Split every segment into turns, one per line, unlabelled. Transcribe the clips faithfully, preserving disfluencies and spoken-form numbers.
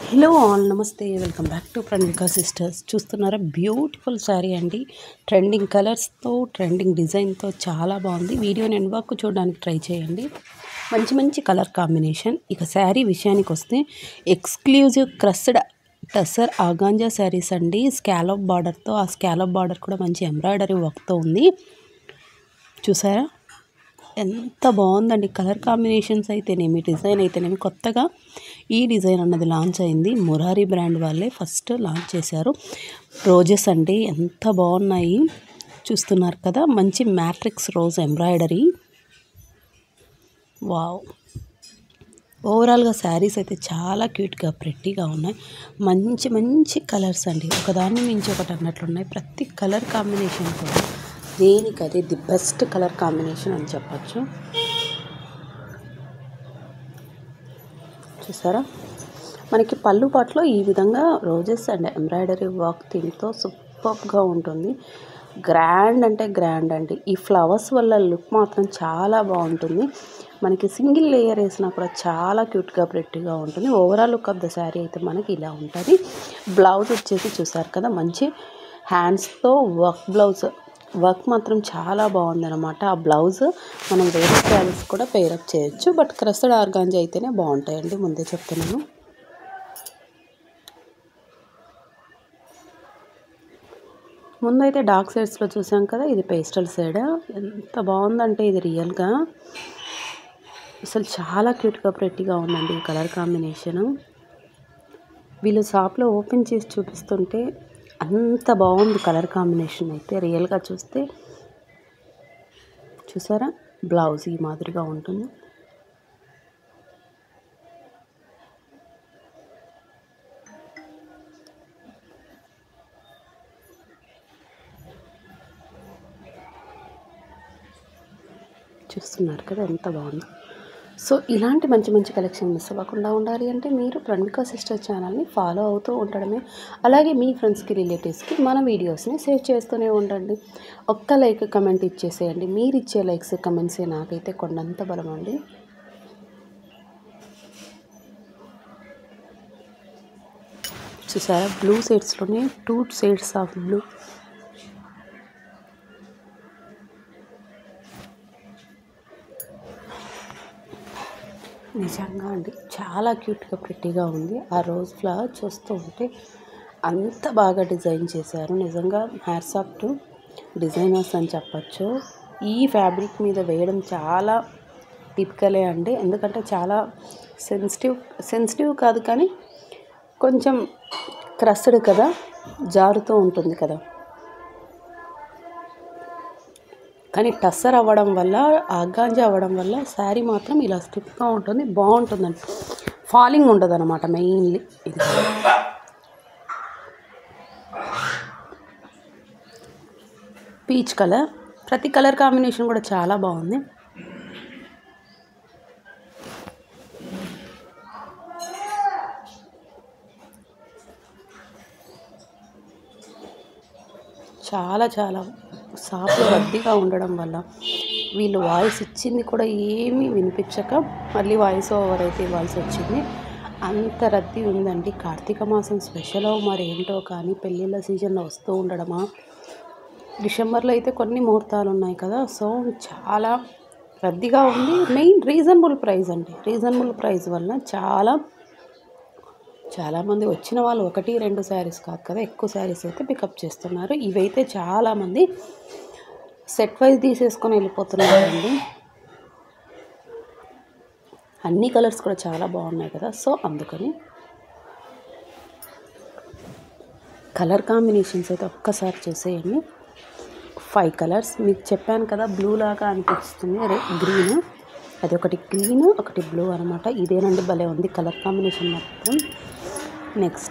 Hello all నమస్తే welcome back to Pranavika sisters. చూస్తున్నారా, beautiful sari అండి. ట్రెండింగ్ కలర్స్తో ట్రెండింగ్ డిజైన్తో చాలా బాగుంది. వీడియోని ఎండ్ వరకు చూడడానికి ట్రై చేయండి. మంచి మంచి కలర్ కాంబినేషన్. ఇక శారీ విషయానికి వస్తే exclusive crushed tussar organza saris అండి. స్కాలప్ బార్డర్తో, ఆ స్కాలప్ బార్డర్ కూడా మంచి ఎంబ్రాయిడరీ వర్క్తో ఉంది. చూసారా ఎంత బాగుందండి. కలర్ కాంబినేషన్స్ అయితేనేమి, డిజైన్ అయితేనేమి. కొత్తగా ఈ డిజైన్ అన్నది లాంచ్ అయింది. మురారి బ్రాండ్ వాళ్ళే ఫస్ట్ లాంచ్ చేశారు. రోజెస్ అండి, ఎంత బాగున్నాయి చూస్తున్నారు కదా. మంచి మ్యాట్రిక్స్ రోజ్ ఎంబ్రాయిడరీ. వావ్, ఓవరాల్గా శారీస్ అయితే చాలా క్యూట్గా ప్రెట్టీగా ఉన్నాయి. మంచి మంచి కలర్స్ అండి, ఒకదాన్ని మించి ఒకటి అన్నట్లున్నాయి. ప్రతి కలర్ కాంబినేషన్ కూడా దేనికి అదే ది బెస్ట్ కలర్ కాంబినేషన్ అని చెప్పచ్చు. చూసారా, మనకి పళ్ళు పాటలో ఈ విధంగా రోజెస్ అండ్ ఎంబ్రాయిడరీ వర్క్ థీమ్తో సూపర్గా ఉంటుంది. గ్రాండ్ అంటే గ్రాండ్ అండి. ఈ ఫ్లవర్స్ వల్ల లుక్ మాత్రం చాలా బాగుంటుంది. మనకి సింగిల్ లేయర్ వేసినా కూడా చాలా క్యూట్గా ప్రెట్టీగా ఉంటుంది. Overall look of the sari అయితే మనకి ఇలా ఉంటుంది. బ్లౌజ్ వచ్చేసి చూసారు కదా, మంచి హ్యాండ్స్తో వర్క్ బ్లౌజ్. వర్క్ మాత్రం చాలా బాగుందన్నమాట. ఆ బ్లౌజ్ మనం వేరే శారీస్ కూడా పేరప్ చేయొచ్చు, బట్ క్రస్డ్ ఆర్గాంజా అయితేనే బాగుంటాయండి, ముందే చెప్తున్నాను. ముందైతే డార్క్ షేడ్స్లో చూసాం కదా, ఇది పేస్టల్ షేడ్. ఎంత బాగుందంటే ఇది రియల్గా అసలు చాలా క్యూట్గా ప్రెట్టీగా ఉందండి ఈ కలర్ కాంబినేషను. వీళ్ళు షాప్లో ఓపెన్ చేసి చూపిస్తుంటే అంత బాగుంది కలర్ కాంబినేషన్ అయితే. రియల్గా చూస్తే చూసారా, బ్లౌజ్ ఈ మాదిరిగా ఉంటుంది. చూస్తున్నారు కదా ఎంత బాగుందో. సో ఇలాంటి మంచి మంచి కలెక్షన్ మిస్ అవ్వకుండా ఉండాలి అంటే మీరు ప్రణవిక సిస్టర్ ఛానల్ని ఫాలో అవుతూ ఉండడమే. అలాగే మీ ఫ్రెండ్స్కి, రిలేటివ్స్కి మన వీడియోస్ని షేర్ చేస్తూనే ఉండండి. ఒక్క లైక్, కమెంట్ ఇచ్చేసేయండి. మీరు ఇచ్చే లైక్స్, కమెంట్సే నాకైతే కొండంత బలం అండి. చూసారా, బ్లూ షేడ్స్లోనే టూ షేడ్స్ ఆఫ్ బ్లూ. నిజంగా అండి చాలా క్యూట్గా ప్రెట్టీగా ఉంది. ఆ రోజ్ ఫ్లవర్ చూస్తూ ఉంటే అంత బాగా డిజైన్ చేశారు. నిజంగా హ్యాట్స్ ఆఫ్ టు డిజైనర్స్ అని చెప్పచ్చు. ఈ ఫ్యాబ్రిక్ మీద వేయడం చాలా టిపికలే అండి, ఎందుకంటే చాలా సెన్సిటివ్ సెన్సిటివ్ కాదు కానీ కొంచెం క్రస్డ్ కదా, జారుతూ ఉంటుంది కదా. కానీ టస్సర్ అవ్వడం వల్ల, ఆర్గాంజా అవ్వడం వల్ల శారీ మాత్రం ఇలా స్టిఫ్గా ఉంటుంది, బాగుంటుందండి. ఫాలింగ్ ఉండదు అనమాట మెయిన్లీ. ఇది పీచ్ కలర్. ప్రతి కలర్ కాంబినేషన్ కూడా చాలా బాగుంది. చాలా చాలా షాప్లో రద్దీగా ఉండడం వల్ల వీళ్ళు వాయిస్ ఇచ్చింది కూడా ఏమీ వినిపించక మళ్ళీ వాయిస్ ఓవర్ అయితే ఇవ్వాల్సి వచ్చింది. అంత రద్దీ ఉందండి. కార్తీక మాసం స్పెషల్ మరి ఏంటో కానీ పెళ్ళిళ్ళ సీజన్లో వస్తూ ఉండడమా. డిసెంబర్లో అయితే కొన్ని ముహూర్తాలు ఉన్నాయి కదా, సో చాలా రద్దీగా ఉంది. మెయిన్ రీజనబుల్ ప్రైస్ అండి. రీజనబుల్ ప్రైస్ వల్ల చాలా చాలామంది వచ్చిన వాళ్ళు ఒకటి రెండు శారీస్ కాదు కదా, ఎక్కువ శారీస్ అయితే పికప్ చేస్తున్నారు. ఇవైతే చాలామంది సెట్ వైజ్ తీసేసుకొని వెళ్ళిపోతున్నారండి. అన్ని కలర్స్ కూడా చాలా బాగున్నాయి కదా, సో అందుకని కలర్ కాంబినేషన్స్ అయితే ఒక్కసారి చూసేయండి. ఫైవ్ కలర్స్ మీకు చెప్పాను కదా, బ్లూ లాగా అనిపిస్తుంది, అదే గ్రీన్. అది ఒకటి గ్రీన్, ఒకటి బ్లూ అనమాట. ఇదేనండి భలే ఉంది కలర్ కాంబినేషన్ మొత్తం. నెక్స్ట్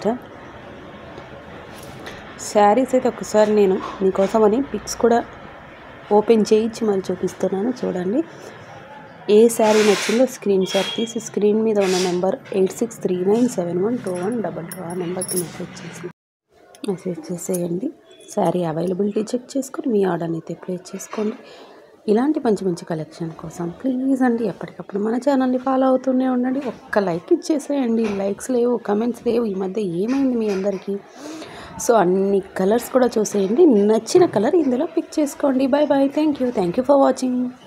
శారీస్ అయితే ఒకసారి నేను మీకోసమని పిక్స్ కూడా ఓపెన్ చేయించి మరి చూపిస్తున్నాను, చూడండి. ఏ శారీ నచ్చిందో స్క్రీన్ షాట్ తీసి స్క్రీన్ మీద ఉన్న number eight six three nine seven one two one double two ఆ నెంబర్కి మెసేజ్ చేసి మెసేజ్ చేసేయండి. శారీ అవైలబిలిటీ చెక్ చేసుకొని మీ ఆర్డర్ని అయితే ప్లేస్ చేసుకోండి. ఇలాంటి మంచి మంచి కలెక్షన్ కోసం ప్లీజ్ అండి ఎప్పటికప్పుడు మన ఛానల్ని ఫాలో అవుతూనే ఉండండి. ఒక్క లైక్ ఇచ్చేసేయండి. లైక్స్ లేవు, కమెంట్స్ లేవు. ఈ మధ్య ఏమైంది మీ అందరికీ? సో అన్ని కలర్స్ కూడా చూసేయండి. నచ్చిన కలర్ ఇందులో పిక్ చేసుకోండి. Bye bye. Thank you thank you for watching.